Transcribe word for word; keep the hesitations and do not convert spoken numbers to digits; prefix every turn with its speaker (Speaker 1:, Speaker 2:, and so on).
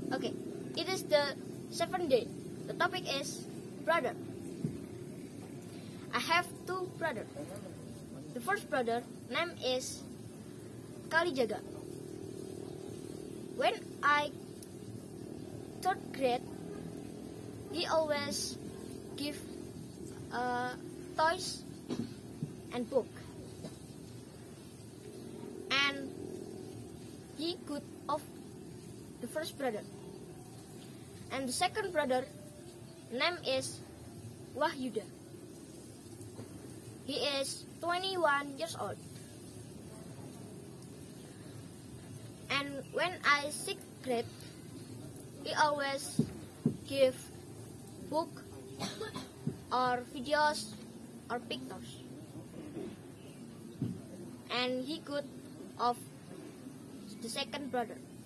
Speaker 1: Okay, it is the seventh day. The topic is brother. I have two brothers. The first brother name is Kalijaga. When I third grade, he always give uh, toys and book, and he good of the first brother. And the second brother name is Wahyuda. He is twenty-one years old. And when I sixth grade, he always give book or videos or pictures. And he good of the second brother.